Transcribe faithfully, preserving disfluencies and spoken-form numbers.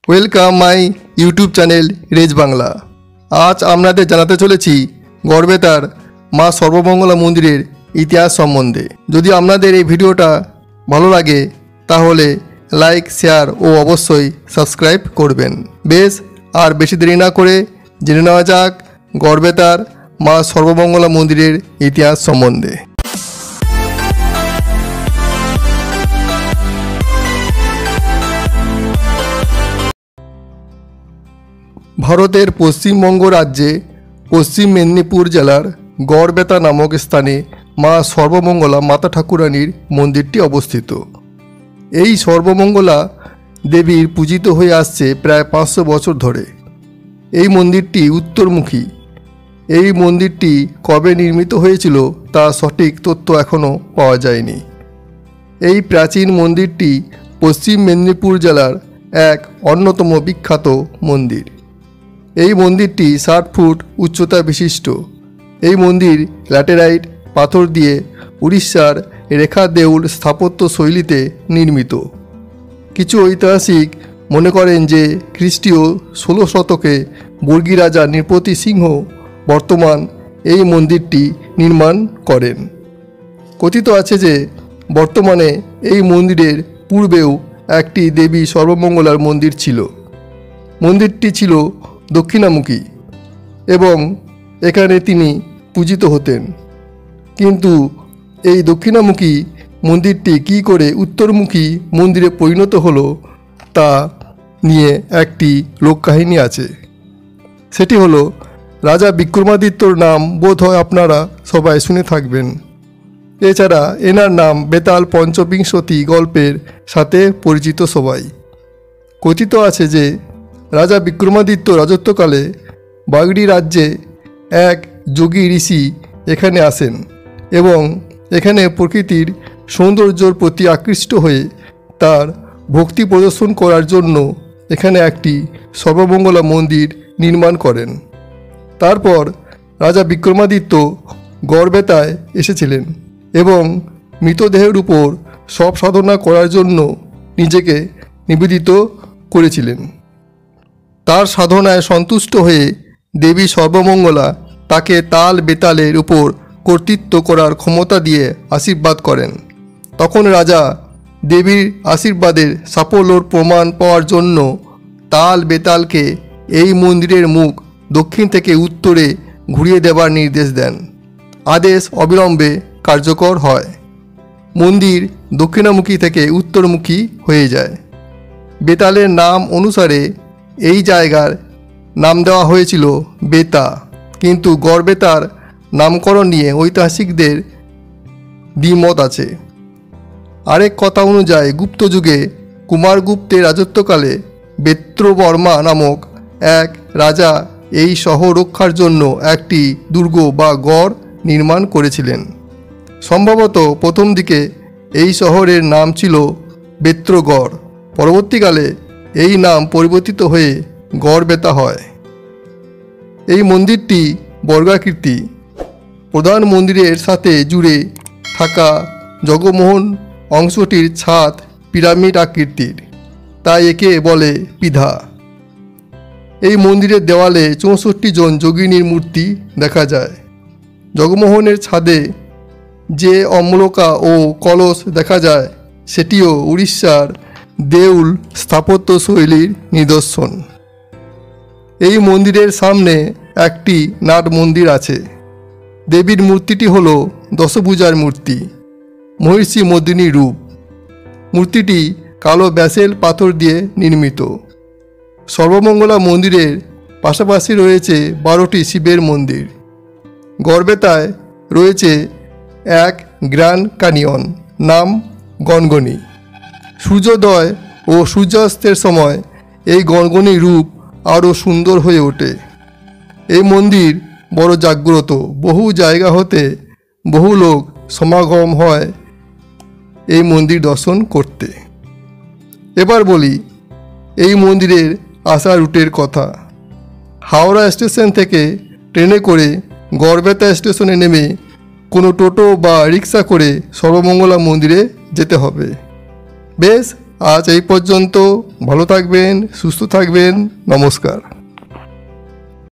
Welcome my YouTube channel রেজ বাংলা। আজ আপনাদের জানাতে চলেছি গড়বেতার মা সর্বমঙ্গলা মন্দিরের ইতিহাস সম্বন্ধে। যদি আপনাদের এই ভিডিওটা ভালো লাগে তাহলে লাইক, শেয়ার ও অবশ্যই সাবস্ক্রাইব করবেন। বেশ, আর বেশি দেরি না করে জেনে নেওয়া যাক গড়বেতার মা সর্বমঙ্গলা মন্দিরের ইতিহাস সম্বন্ধে। ভারতের পশ্চিমবঙ্গ রাজ্যে পশ্চিম মেদিনীপুর জেলার গড়বেতা নামক স্থানে মা সর্বমঙ্গলা মাতা ঠাকুরানীর মন্দিরটি অবস্থিত। এই সর্বমঙ্গলা দেবীর পূজিত হয়ে আসছে প্রায় পাঁচশো বছর ধরে। এই মন্দিরটি উত্তরমুখী। এই মন্দিরটি কবে নির্মিত হয়েছিল তা সঠিক তথ্য এখনও পাওয়া যায়নি। এই প্রাচীন মন্দিরটি পশ্চিম মেদিনীপুর জেলার এক অন্যতম বিখ্যাত মন্দির। এই মন্দিরটি ষাট ফুট উচ্চতা বিশিষ্ট। এই মন্দির ল্যাটেরাইট পাথর দিয়ে উড়িষ্যার রেখা দেউল স্থাপত্য শৈলীতে নির্মিত। কিছু ঐতিহাসিক মনে করেন যে খ্রিস্টীয় ষোলো শতকে বর্গী রাজা নৃপতি সিংহ বর্তমান এই মন্দিরটি নির্মাণ করেন। কথিত আছে যে বর্তমানে এই মন্দিরের পূর্বেও একটি দেবী সর্বমঙ্গলার মন্দির ছিল। মন্দিরটি ছিল দক্ষিণামুখী এবং এখানে তিনি পূজিত হতেন। কিন্তু এই দক্ষিণামুখী মন্দিরটি কী করে উত্তরমুখী মন্দিরে পরিণত হলো তা নিয়ে একটি লোককাহিনী আছে। সেটি হলো রাজা বিক্রমাদিত্যর নাম বোধ হয় আপনারা সবাই শুনে থাকবেন। এছাড়া এনার নাম বেতাল পঞ্চবিংশতি গল্পের সাথে পরিচিত সবাই। কথিত আছে যে রাজা বিক্রমাদিত্য রাজত্বকালে বাগড়ি রাজ্যে এক যোগী ঋষি এখানে আসেন এবং এখানে প্রকৃতির সৌন্দর্যর প্রতি আকৃষ্ট হয়ে তার ভক্তি প্রদর্শন করার জন্য এখানে একটি সর্বমঙ্গলা মন্দির নির্মাণ করেন। তারপর রাজা বিক্রমাদিত্য গড়বেতায় এসেছিলেন এবং মৃতদেহের উপর সব সাধনা করার জন্য নিজেকে নিবেদিত করেছিলেন। তার সাধনায় সন্তুষ্ট হয়ে দেবী সর্বমঙ্গলা তাকে তাল বেতালের উপর কর্তৃত্ব করার ক্ষমতা দিয়ে আশীর্বাদ করেন। তখন রাজা দেবীর আশীর্বাদের সাফল্যর প্রমাণ পাওয়ার জন্য তাল বেতালকে এই মন্দিরের মুখ দক্ষিণ থেকে উত্তরে ঘুরিয়ে দেবার নির্দেশ দেন। আদেশ অবিলম্বে কার্যকর হয়। মন্দির দক্ষিণামুখী থেকে উত্তরমুখী হয়ে যায়। বেতালের নাম অনুসারে এই জায়গার নাম দেওয়া হয়েছিল বেতা, কিন্তু গড়বেতার নামকরণ নিয়ে ঐতিহাসিকদের দ্বিমত আছে। আরেক কথা অনুযায়ী গুপ্ত যুগে কুমারগুপ্তের রাজত্বকালে বেত্রবর্মা নামক এক রাজা এই শহর রক্ষার জন্য একটি দুর্গ বা গড় নির্মাণ করেছিলেন। সম্ভবত প্রথম দিকে এই শহরের নাম ছিল বেত্রগড়। পরবর্তীকালে এই নাম পরিবর্তিত হয়ে গড়বেতা হয়। এই মন্দিরটি বর্গাকৃতি। প্রধান মন্দিরের সাথে জুড়ে থাকা জগমোহন অংশটির ছাদ পিরামিড আকৃতির, তাই একে বলে পিধা। এই মন্দিরের দেওয়ালে চৌষট্টি জন যোগিনীর মূর্তি দেখা যায়। জগমোহনের ছাদে যে অম্লকা ও কলস দেখা যায় সেটিও উড়িষ্যার দেউল স্থাপত্য শৈলীর নিদর্শন। এই মন্দিরের সামনে একটি নাট মন্দির আছে। দেবীর মূর্তিটি হল দশভুজার মূর্তি, মহিষী মর্দিনী রূপ। মূর্তিটি কালো ব্যাসেল পাথর দিয়ে নির্মিত। সর্বমঙ্গলা মন্দিরের পাশাপাশি রয়েছে বারোটি শিবের মন্দির। গড়বেতায় রয়েছে এক গ্র্যান্ড ক্যানিয়ন, নাম গনগনি। সূর্যোদয় ও সূর্যাস্তের সময় এই গনগনি রূপ আরও সুন্দর হয়ে ওঠে। এই মন্দির বড় জাগ্রত। বহু জায়গা হতে বহু লোক সমাগম হয় এই মন্দির দর্শন করতে। এবার বলি এই মন্দিরের আসা রুটের কথা। হাওড়া স্টেশন থেকে ট্রেনে করে গড়বেতা স্টেশনে নেমে কোনো টোটো বা রিক্সা করে সর্বমঙ্গলা মন্দিরে যেতে হবে। বেশ, আজ এই পর্যন্ত। ভালো থাকবেন, সুস্থ থাকবেন। নমস্কার।